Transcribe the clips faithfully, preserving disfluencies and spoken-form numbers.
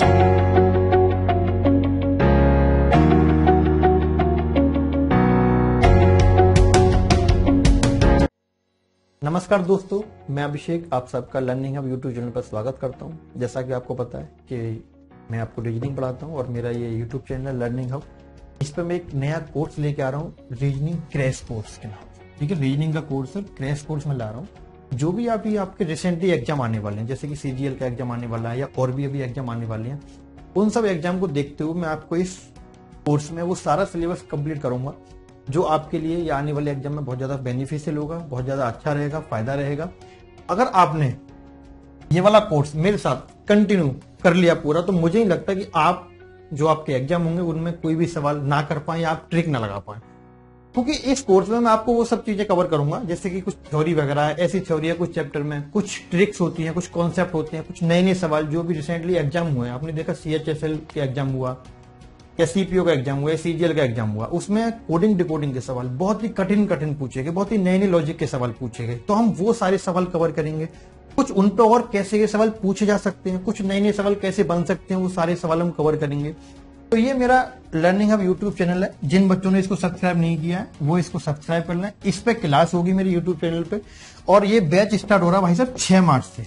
नमस्कार दोस्तों, मैं अभिषेक आप सबका लर्निंग हब यूट्यूब चैनल पर स्वागत करता हूं। जैसा कि आपको पता है कि मैं आपको रीजनिंग पढ़ाता हूं और मेरा ये यूट्यूब चैनल है लर्निंग हब। इस पर मैं एक नया कोर्स लेके आ रहा हूं, रीजनिंग क्रैश कोर्स के नाम से। ठीक है, रीजनिंग का कोर्स है, क्रैश कोर्स में ला रहा हूँ। जो भी अभी आपके रिसेंटली एग्जाम आने वाले हैं, जैसे कि सीजीएल का एग्जाम आने वाला है या और भी अभी एग्जाम आने वाले हैं, उन सब एग्जाम को देखते हुए मैं आपको इस कोर्स में वो सारा सिलेबस कंप्लीट करूंगा जो आपके लिए या आने वाले एग्जाम में बहुत ज्यादा बेनिफिशियल होगा, बहुत ज्यादा अच्छा रहेगा, फायदा रहेगा। अगर आपने ये वाला कोर्स मेरे साथ कंटिन्यू कर लिया पूरा, तो मुझे नहीं लगता कि आप जो आपके एग्जाम होंगे उनमें कोई भी सवाल ना कर पाए या आप ट्रिक ना लगा पाए, क्योंकि इस कोर्स में मैं आपको वो सब चीजें कवर करूंगा जैसे कि कुछ थ्योरी वगैरह है, ऐसी थ्योरी है कुछ चैप्टर में, कुछ ट्रिक्स होती हैं, कुछ कॉन्सेप्ट होते हैं, कुछ नए नए सवाल जो भी रिसेंटली एग्जाम हुए हैं। आपने देखा सीएचएसएल के एग्जाम हुआ या सीपीओ का एग्जाम हुआ, सीजीएल का एग्जाम हुआ, उसमें कोडिंग डिकोडिंग के सवाल बहुत ही कठिन कठिन पूछे गए, बहुत ही नए नए लॉजिक के सवाल पूछे गए। तो हम वो सारे सवाल कवर करेंगे। कुछ उन पर और कैसे ये सवाल पूछे जा सकते हैं, कुछ नए नए सवाल कैसे बन सकते हैं, वो सारे सवाल हम कवर करेंगे। तो ये मेरा लर्निंग हब यूट्यूब चैनल है। जिन बच्चों ने इसको सब्सक्राइब नहीं किया है वो इसको सब्सक्राइब कर लें। इस पे क्लास होगी मेरे यूट्यूब चैनल पे, और ये बैच स्टार्ट हो रहा है भाई साहब छह मार्च से।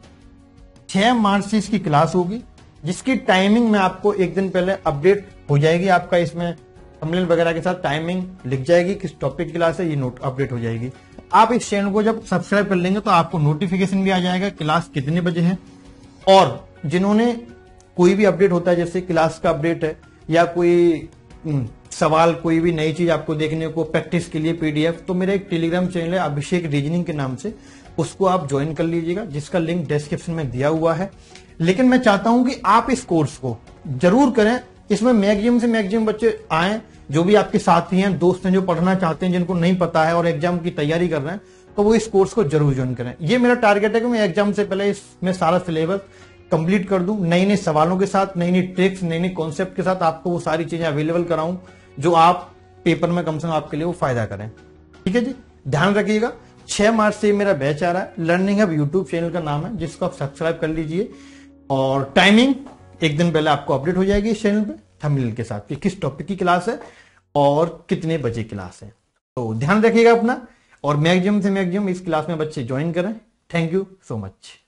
छह मार्च से इसकी क्लास होगी, जिसकी टाइमिंग में आपको एक दिन पहले अपडेट हो जाएगी। आपका इसमें थंबनेल वगैरह के साथ टाइमिंग लिख जाएगी, किस टॉपिक की क्लास है, ये नोट अपडेट हो जाएगी। आप इस चैनल को जब सब्सक्राइब कर लेंगे तो आपको नोटिफिकेशन भी आ जाएगा क्लास कितने बजे है। और जिन्होंने कोई भी अपडेट होता है, जैसे क्लास का अपडेट है या कोई सवाल, कोई भी नई चीज आपको देखने को प्रैक्टिस के लिए पीडीएफ, तो मेरा एक टेलीग्राम चैनल है अभिषेक रीजनिंग के नाम से, उसको आप ज्वाइन कर लीजिएगा, जिसका लिंक डिस्क्रिप्शन में दिया हुआ है। लेकिन मैं चाहता हूं कि आप इस कोर्स को जरूर करें। इसमें मैक्सिमम से मैक्सिमम बच्चे आए, जो भी आपके साथी हैं, दोस्त हैं, जो पढ़ना चाहते हैं, जिनको नहीं पता है और एग्जाम की तैयारी कर रहे हैं, तो वो इस कोर्स को जरूर ज्वाइन करें। ये मेरा टारगेट है कि मैं एग्जाम से पहले इसमें सारा सिलेबस कंप्लीट कर दूं, नई नई सवालों के साथ, नई नई ट्रिक्स, नई नई कॉन्सेप्ट के साथ आपको वो सारी चीजें अवेलेबल कराऊं जो आप पेपर में कम से कम आपके लिए वो फायदा करें। ठीक है जी, ध्यान रखिएगा। छह मार्च से मेरा बैच आ रहा है, लर्निंग हब यूट्यूब चैनल का नाम है, जिसको आप सब्सक्राइब कर लीजिए। और टाइमिंग एक दिन पहले आपको अपडेट हो जाएगी इस चैनल पे थंबनेल के साथ कि किस टॉपिक की क्लास है और कितने बजे क्लास है। तो ध्यान रखिएगा अपना, और मैक्सिमम से मैक्सिमम इस क्लास में बच्चे ज्वाइन करें। Thank you so much.